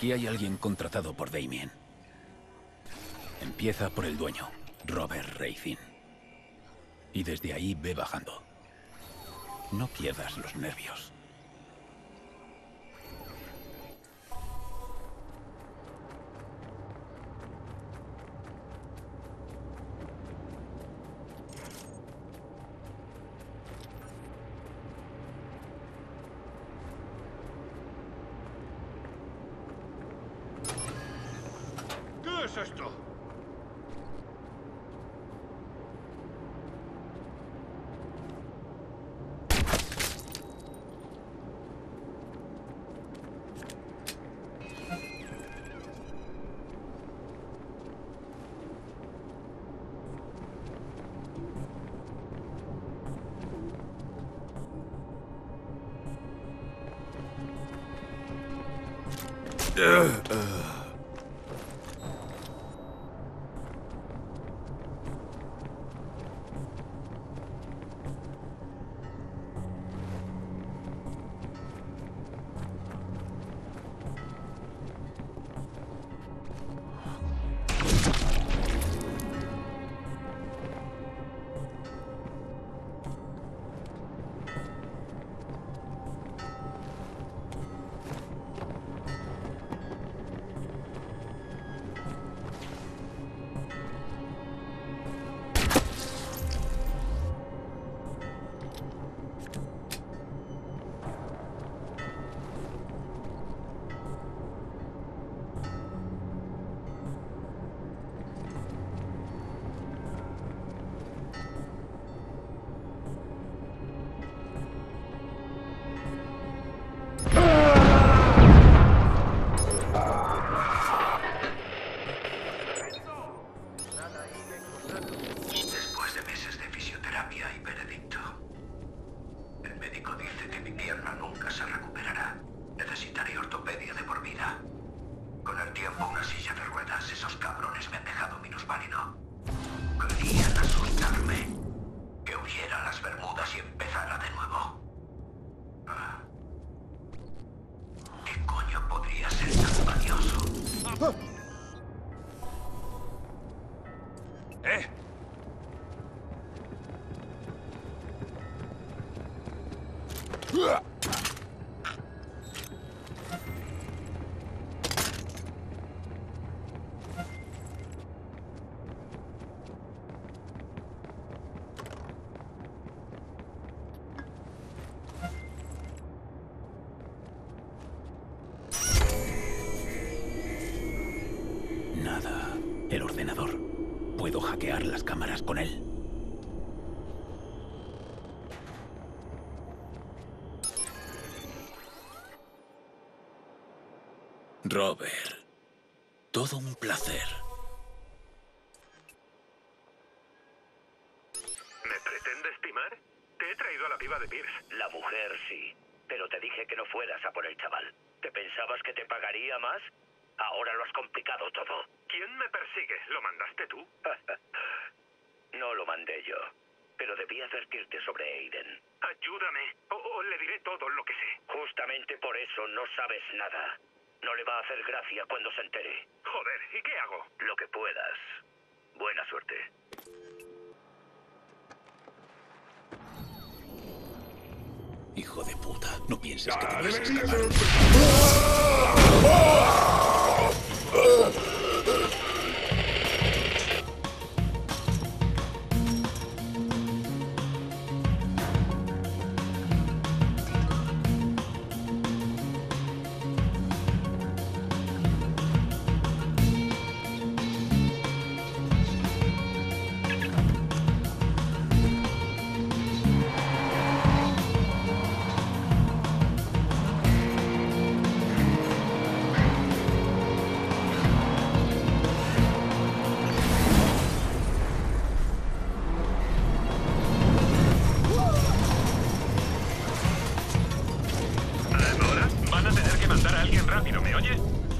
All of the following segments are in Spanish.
Aquí hay alguien contratado por Damien. Empieza por el dueño, Robert Racine. Y desde ahí ve bajando. No pierdas los nervios. ¿Qué es esto? Después de meses de fisioterapia y veredicto, el médico dice que mi pierna nunca se recuperará. Necesitaré ortopedia de por vida. Con el tiempo, una silla de ruedas, esos cabrones me han dejado minusválido. Querían asustarme, que huyera a las Bermudas y empezara de nuevo. ¿Qué coño podría ser tan valioso? Nada. El ordenador. Puedo hackear las cámaras con él. Robert. Todo un placer. ¿Me pretendes timar? Te he traído a la piba de Pierce. La mujer sí, pero te dije que no fueras a por el chaval. ¿Te pensabas que te pagaría más? Ahora lo has complicado todo. ¿Quién me persigue? ¿Lo mandaste tú? No lo mandé yo, pero debí advertirte sobre Aiden. Ayúdame, o le diré todo lo que sé. Justamente por eso no sabes nada. No le va a hacer gracia cuando se entere. Joder, ¿y qué hago? Lo que puedas. Buena suerte. Hijo de puta. No pienses que te vas a Debería escapar. ser- ¿Ahora? Van a tener que mandar a alguien rápido, ¿me oyes?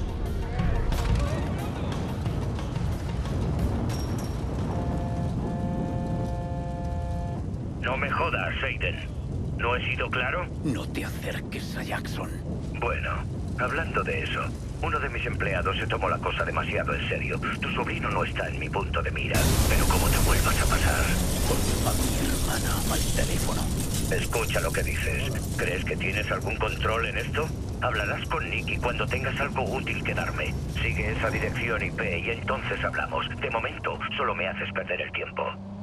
No me jodas, Aiden. ¿No he sido claro? No te acerques a Jackson. Bueno, Hablando de eso, uno de mis empleados se tomó la cosa demasiado en serio. Tu sobrino no está en mi punto de mira, pero ¿cómo te vuelvas a pasar? Con a mi hermana al teléfono. Escucha lo que dices. ¿Crees que tienes algún control en esto? Hablarás con Nicky cuando tengas algo útil que darme. Sigue esa dirección IP y entonces hablamos. De momento, solo me haces perder el tiempo.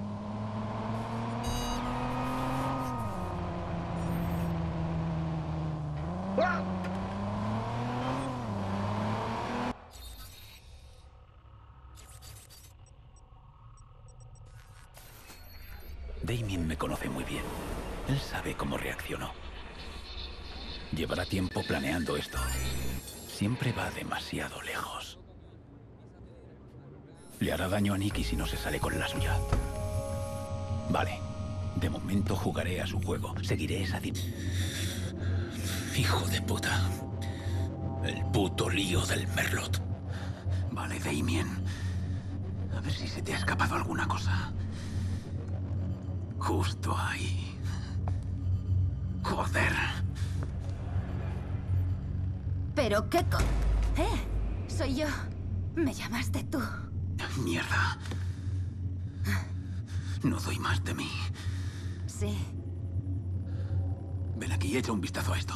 Damien me conoce muy bien. Él sabe cómo reaccionó. Llevará tiempo planeando esto. Siempre va demasiado lejos. Le hará daño a Nicky si no se sale con la suya. Vale. De momento jugaré a su juego. Seguiré esa Hijo de puta. El puto lío del Merlot. Vale, Damien. A ver si se te ha escapado alguna cosa. Justo ahí. Joder. ¿Pero qué soy yo. Me llamaste tú. Mierda. No doy más de mí. Sí. Ven aquí y echa un vistazo a esto.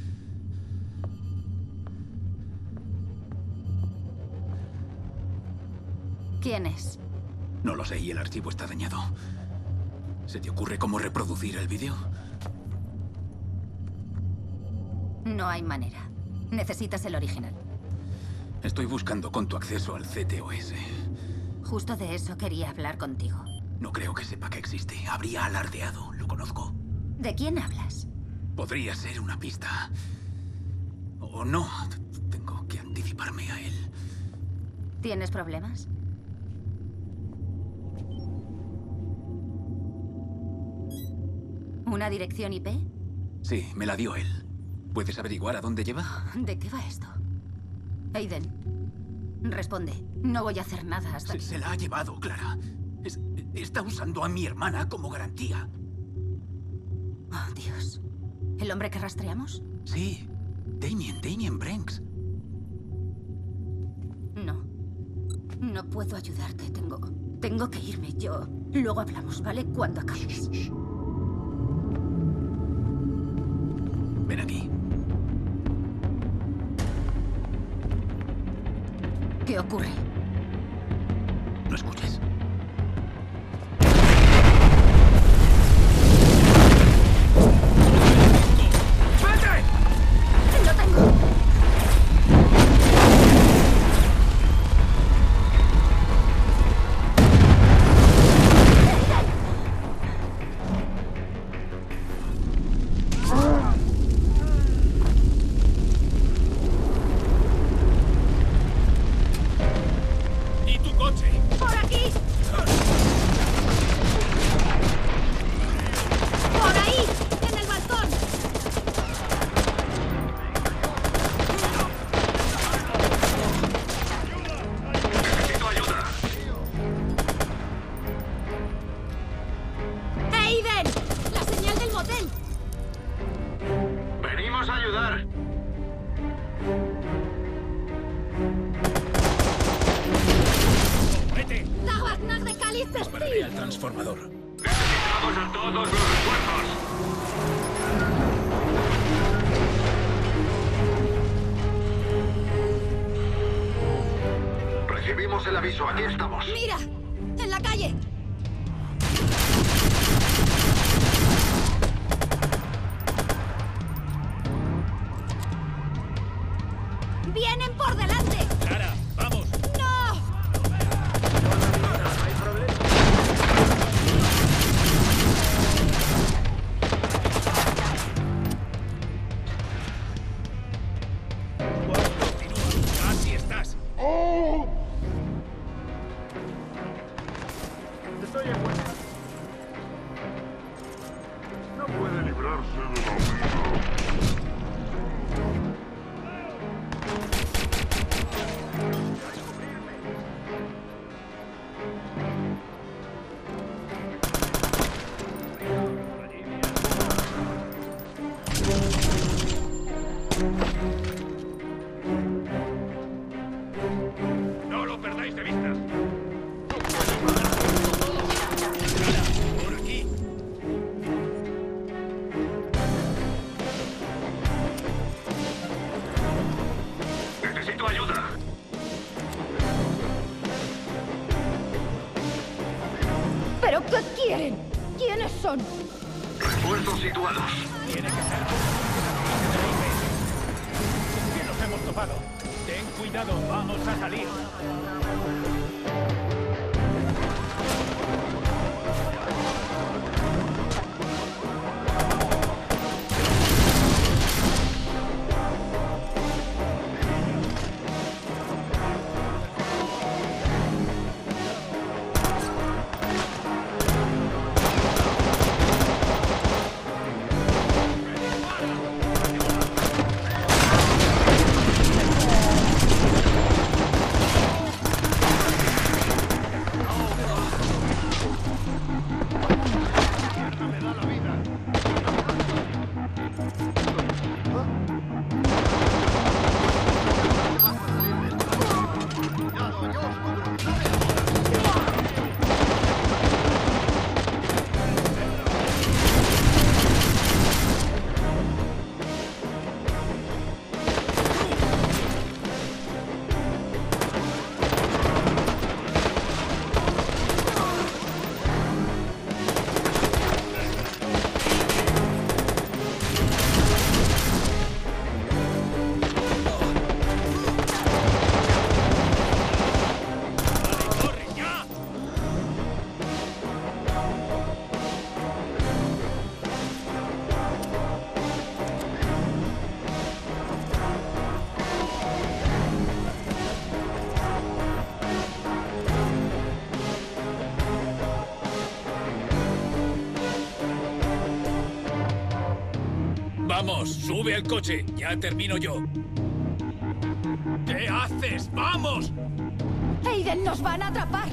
¿Quién es? No lo sé y el archivo está dañado. ¿Se te ocurre cómo reproducir el vídeo? No hay manera. Necesitas el original. Estoy buscando con tu acceso al CTOS. Justo de eso quería hablar contigo. No creo que sepa que existe. Habría alardeado. Lo conozco. ¿De quién hablas? Podría ser una pista. O no. Tengo que anticiparme a él. ¿Tienes problemas? ¿Una dirección IP? Sí, me la dio él. ¿Puedes averiguar a dónde lleva? ¿De qué va esto? Aiden, responde. No voy a hacer nada hasta que... Se la ha llevado, Clara. Está usando a mi hermana como garantía. Oh, Dios. ¿El hombre que rastreamos? Sí. Damien Branks. No. No puedo ayudarte. Tengo que irme. Luego hablamos, ¿vale? Cuando acabes. Ven aquí. ¿Qué ocurre? No escuches. ¡Lo tengo! ¿Y tu coche? ¡Por aquí! ¡Por ahí! ¡En el balcón! Necesito ayuda. ¡Aiden! ¡La señal del motel! Venimos a ayudar. ¡Vete! ¡Tabarnak de Calice Dispararé al transformador. Necesitamos a todos los refuerzos. Recibimos el aviso. Aquí estamos. ¡Mira! ¡En la calle! ¡Vienen por delante! Clara, vamos. ¡No! Continúa. Así estás. Estoy en buena. No puede librarse de la vida. son? Refuerzos situados. Tiene que ser. ¿Con quién nos hemos topado? Ten cuidado, vamos a salir. Vamos, sube al coche. Ya termino yo. ¿Qué haces? ¡Vamos! Aiden, nos van a atrapar.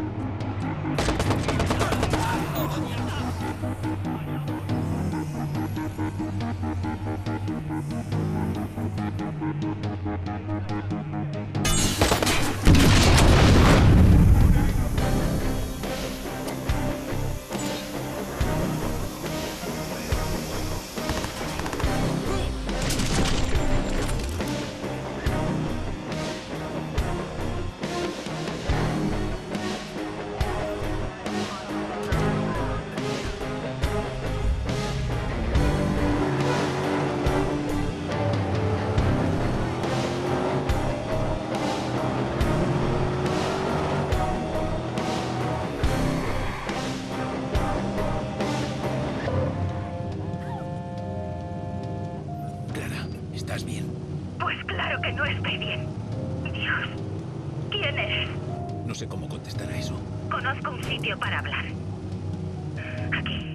Clara, ¿estás bien? Pues claro que no estoy bien. Dios, ¿quién eres? No sé cómo contestar a eso. Conozco un sitio para hablar. Aquí.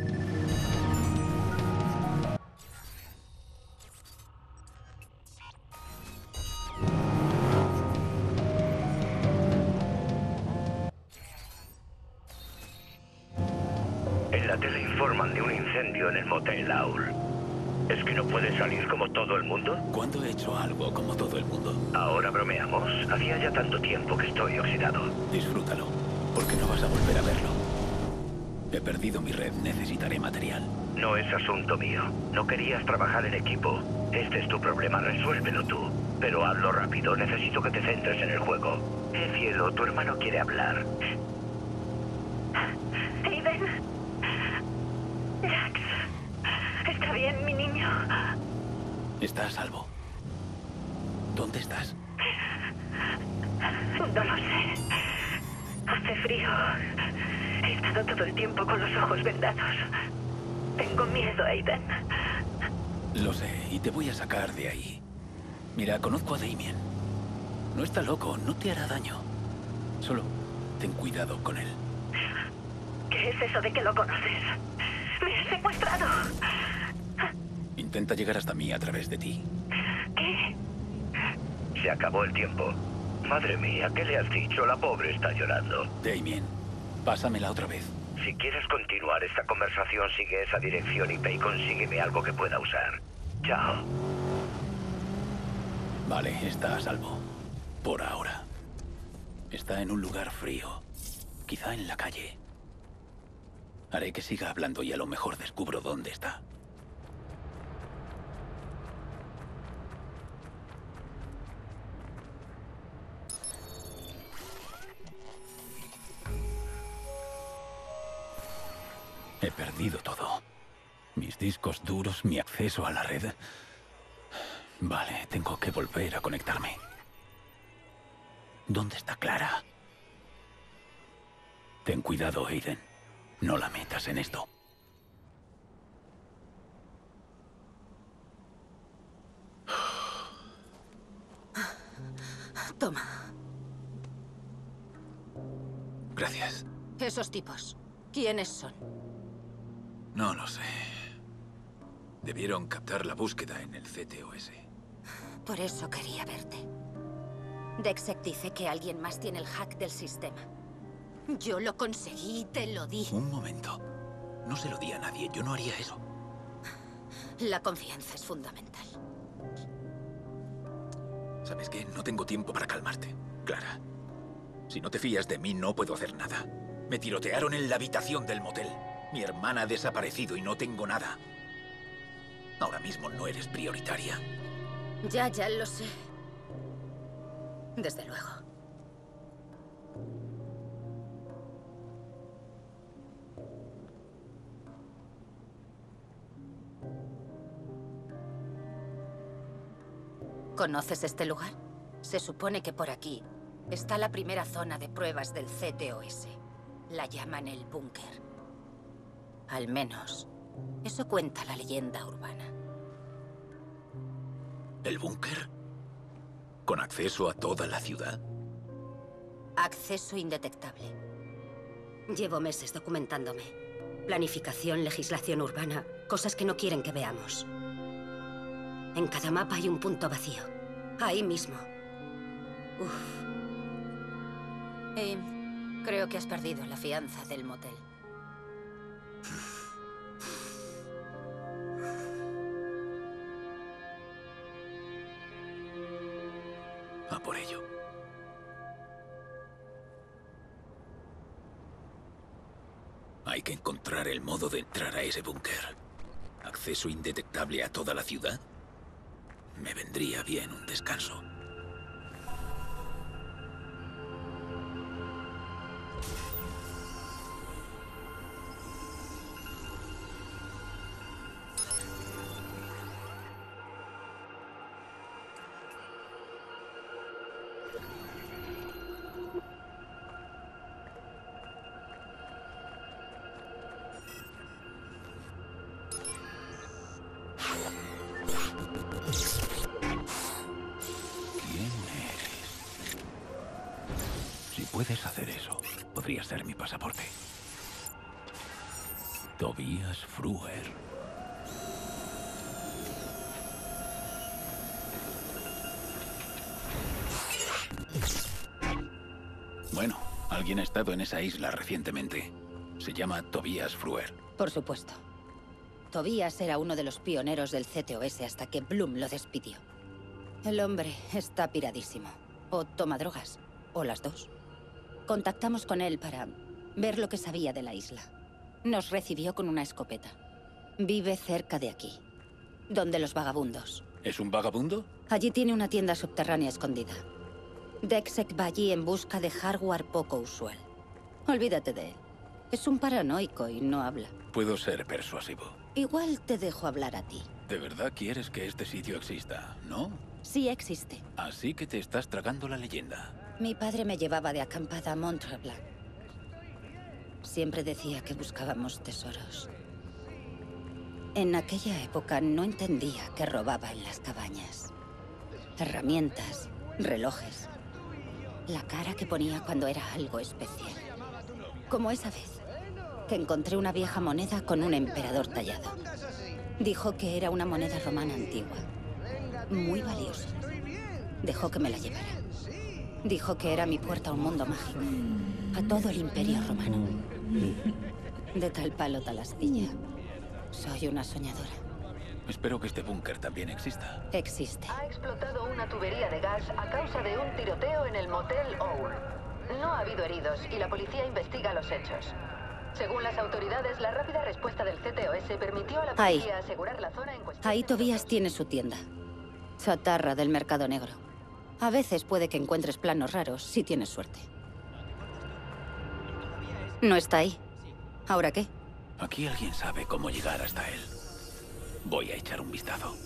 En la tele informan de un incendio en el motel Aul. ¿Es que no puedes salir como todo el mundo? ¿Cuándo he hecho algo como todo el mundo? Ahora bromeamos. Hacía ya tanto tiempo que estoy oxidado. Disfrútalo, porque no vas a volver a verlo. He perdido mi red, necesitaré material. No es asunto mío. No querías trabajar en equipo. Este es tu problema, resuélvelo tú. Pero hazlo rápido, necesito que te centres en el juego. Cielo, tu hermano quiere hablar. Aiden. Jax. ¿Está bien, mi niño? Está a salvo. ¿Dónde estás? No lo sé. Hace frío. He estado todo el tiempo con los ojos vendados. Tengo miedo, Aiden. Lo sé, y te voy a sacar de ahí. Mira, conozco a Damien. No está loco, no te hará daño. Solo ten cuidado con él. ¿Qué es eso de que lo conoces? Me has secuestrado. Intenta llegar hasta mí a través de ti. ¿Qué? Se acabó el tiempo. Madre mía, ¿qué le has dicho? La pobre está llorando. Damien, pásamela otra vez. Si quieres continuar esta conversación, sigue esa dirección IP y consígueme algo que pueda usar. Chao. Vale, está a salvo. Por ahora. Está en un lugar frío. Quizá en la calle. Haré que siga hablando y a lo mejor descubro dónde está. He perdido todo. Mis discos duros, mi acceso a la red. Vale, tengo que volver a conectarme. ¿Dónde está Clara? Ten cuidado, Aiden. No la metas en esto. Toma. Gracias. Esos tipos, ¿quiénes son? No lo sé. Debieron captar la búsqueda en el CTOS. Por eso quería verte. Dexek dice que alguien más tiene el hack del sistema. Yo lo conseguí y te lo di. Un momento. No se lo di a nadie. Yo no haría eso. La confianza es fundamental. ¿Sabes qué? No tengo tiempo para calmarte, Clara. Si no te fías de mí, no puedo hacer nada. Me tirotearon en la habitación del motel. Mi hermana ha desaparecido y no tengo nada. Ahora mismo no eres prioritaria. Ya lo sé. Desde luego. ¿Conoces este lugar? Se supone que por aquí está la primera zona de pruebas del CTOS. La llaman el búnker. Al menos, eso cuenta la leyenda urbana. ¿El búnker? ¿Con acceso a toda la ciudad? Acceso indetectable. Llevo meses documentándome. Planificación, legislación urbana, cosas que no quieren que veamos. En cada mapa hay un punto vacío. Ahí mismo. Uf. Creo que has perdido la fianza del motel. A por ello. Hay que encontrar el modo de entrar a ese búnker. ¿Acceso indetectable a toda la ciudad? Me vendría bien un descanso. Puedes hacer eso. Podría ser mi pasaporte. Tobias Fruer. Bueno, alguien ha estado en esa isla recientemente. Se llama Tobias Fruer. Por supuesto. Tobias era uno de los pioneros del CTOS hasta que Bloom lo despidió. El hombre está piradísimo. O toma drogas. O las dos. Contactamos con él para ver lo que sabía de la isla. Nos recibió con una escopeta. Vive cerca de aquí, donde los vagabundos. ¿Es un vagabundo? Allí tiene una tienda subterránea escondida. Dexek va allí en busca de hardware poco usual. Olvídate de él. Es un paranoico y no habla. Puedo ser persuasivo. Igual te dejo hablar a ti. ¿De verdad quieres que este sitio exista, no? Sí existe. Así que te estás tragando la leyenda. Mi padre me llevaba de acampada a Mont-Tremblant. Siempre decía que buscábamos tesoros. En aquella época no entendía que robaba en las cabañas. Herramientas, relojes. La cara que ponía cuando era algo especial. Como esa vez, que encontré una vieja moneda con un emperador tallado. Dijo que era una moneda romana antigua. Muy valiosa. Dejó que me la llevara. Dijo que era mi puerta a un mundo mágico. A todo el imperio romano. De tal palo tal astilla. Soy una soñadora. Espero que este búnker también exista. Existe. Ha explotado una tubería de gas a causa de un tiroteo en el motel Owl. No ha habido heridos y la policía investiga los hechos. Según las autoridades, la rápida respuesta del CTOS permitió a la policía asegurar la zona en cuestión. Ahí Tobias tiene su tienda. Chatarra del mercado negro. A veces puede que encuentres planos raros si tienes suerte. No está ahí. ¿Ahora qué? Aquí alguien sabe cómo llegar hasta él. Voy a echar un vistazo.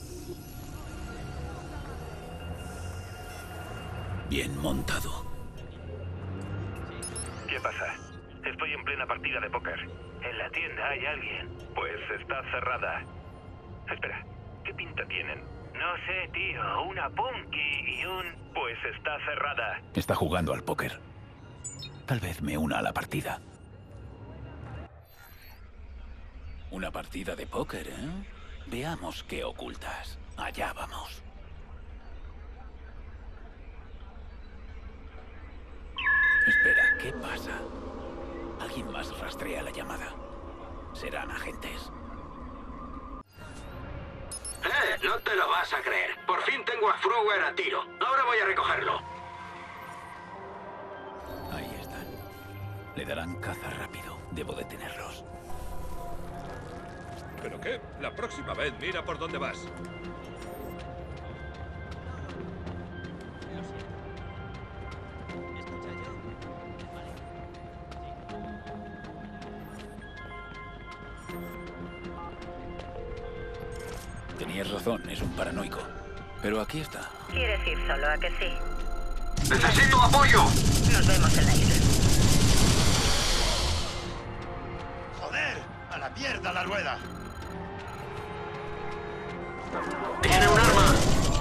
Bien montado. ¿Qué pasa? Estoy en plena partida de póker. En la tienda hay alguien. Pues está cerrada. Espera, ¿qué pinta tienen? No sé, tío. Una punky y un... Pues está cerrada. Está jugando al póker. Tal vez me una a la partida. Una partida de póker, ¿eh? Veamos qué ocultas. Allá vamos. Espera, ¿qué pasa? Alguien más rastrea la llamada. Serán agentes. No te lo vas a creer. Por fin tengo a Fruwer a tiro. Ahora voy a recogerlo. Ahí están. Le darán caza rápido. Debo detenerlos. ¿Pero qué? La próxima vez mira por dónde vas. Tenías razón, es un paranoico. Pero aquí está. ¿Quieres ir solo, a que sí? ¡Necesito apoyo! Nos vemos en la isla. ¡Joder! ¡A la mierda la rueda! ¡Tiene un arma!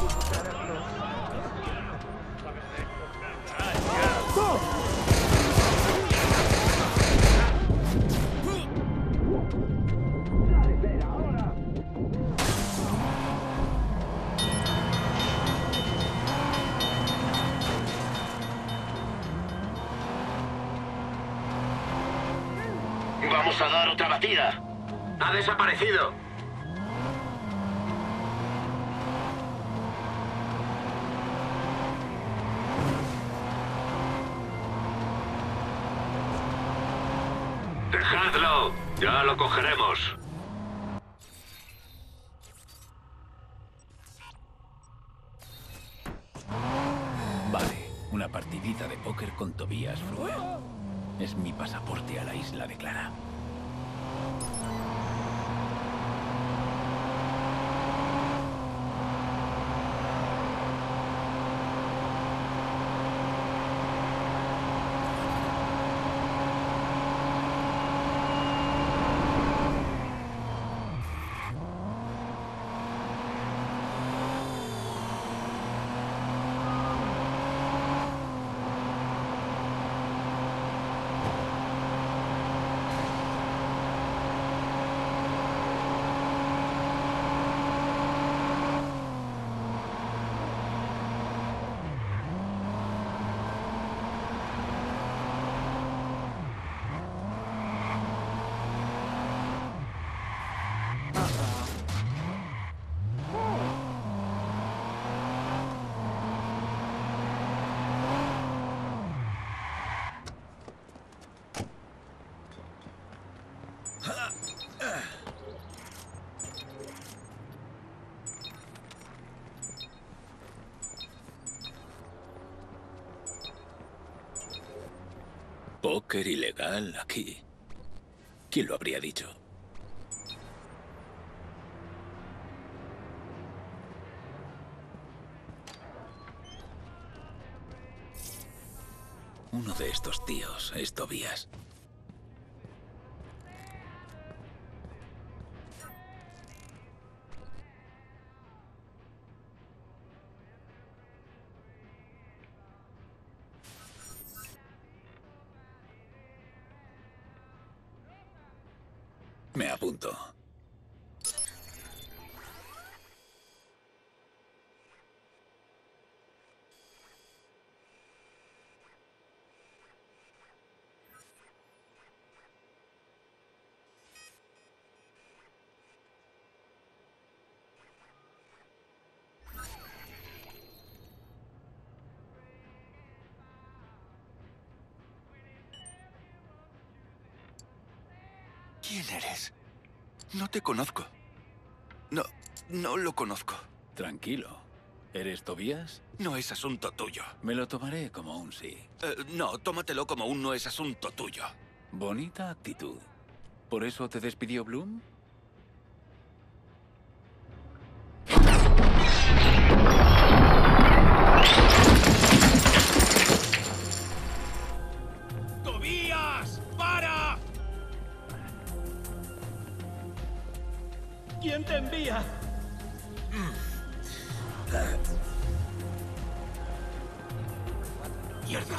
Vamos a dar otra batida. Ha desaparecido. Dejadlo. Ya lo cogeremos. Vale, una partidita de póker con Tobias Fruer. Es mi pasaporte a la isla de Clara. Póker ilegal aquí. ¿Quién lo habría dicho? Uno de estos tíos es Tobias. Me apunto. ¿Quién eres? No te conozco. No lo conozco. Tranquilo. ¿Eres Tobias? No es asunto tuyo. Me lo tomaré como un sí. No, tómatelo como un no es asunto tuyo. Bonita actitud. ¿Por eso te despidió Bloom? ¡Tobías! ¡Para! ¿Quién te envía? ¡Mierda!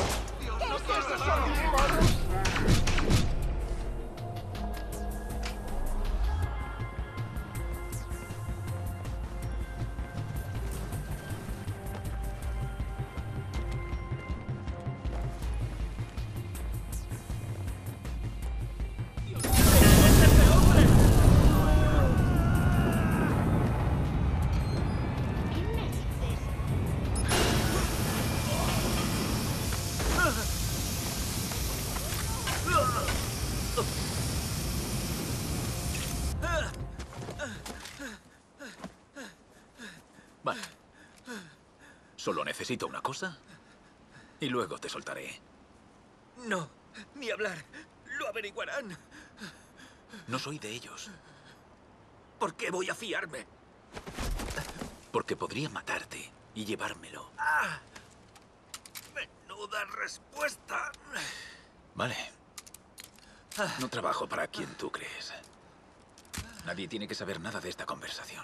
Vale. Solo necesito una cosa y luego te soltaré. No, ni hablar. Lo averiguarán. No soy de ellos. ¿Por qué voy a fiarme? Porque podría matarte y llevármelo. ¡Ah! Menuda respuesta. Vale. No trabajo para quien tú crees. Nadie tiene que saber nada de esta conversación.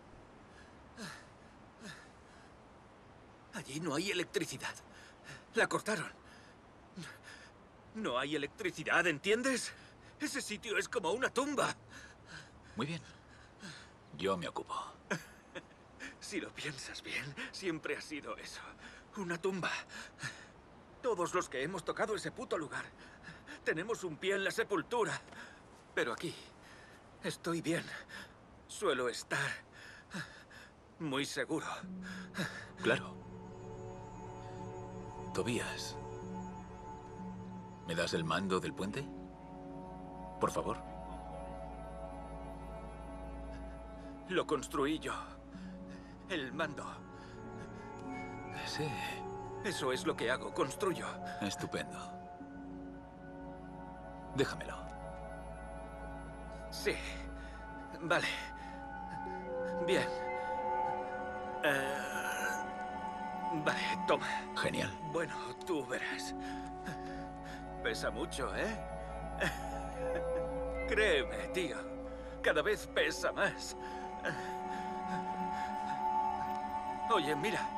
Allí no hay electricidad. La cortaron. No hay electricidad, ¿entiendes? Ese sitio es como una tumba. Muy bien. Yo me ocupo. Si lo piensas bien, siempre ha sido eso. Una tumba. Todos los que hemos tocado ese puto lugar tenemos un pie en la sepultura. Pero aquí estoy bien. Suelo estar muy seguro. Claro. Tobías, ¿me das el mando del puente? Por favor. Lo construí yo. El mando. Sí. Eso es lo que hago, construyo. Estupendo. Déjamelo. Sí. Vale. Bien. Vale, toma. Genial. Bueno, tú verás. Pesa mucho, ¿eh? Créeme, tío. Cada vez pesa más. Oye, mira.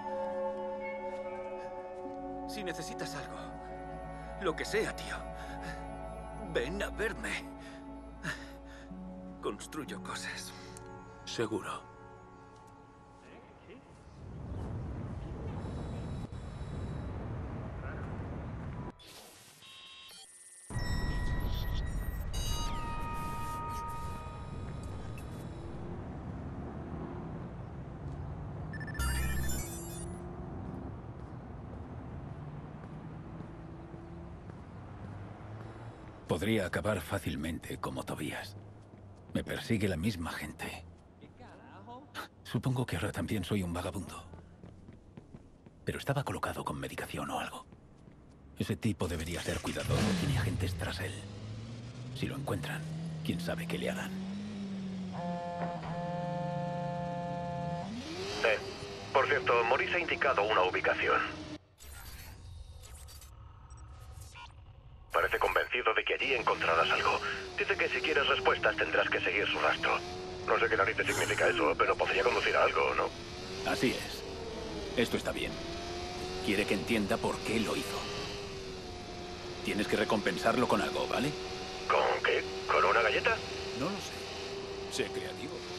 Si necesitas algo, lo que sea, tío, ven a verme. Construyo cosas. Seguro. Podría acabar fácilmente como Tobías. Me persigue la misma gente. Supongo que ahora también soy un vagabundo. Pero estaba colocado con medicación o algo. Ese tipo debería ser cuidadoso. Tiene agentes tras él. Si lo encuentran, quién sabe qué le harán. Por cierto, Maurice ha indicado una ubicación. Parece convencido de que allí encontrarás algo. Dice que si quieres respuestas tendrás que seguir su rastro. No sé qué narices significa eso, pero podría conducir a algo, ¿no? Así es. Esto está bien. Quiere que entienda por qué lo hizo. Tienes que recompensarlo con algo, ¿vale? ¿Con qué? ¿Con una galleta? No lo sé. Sé creativo.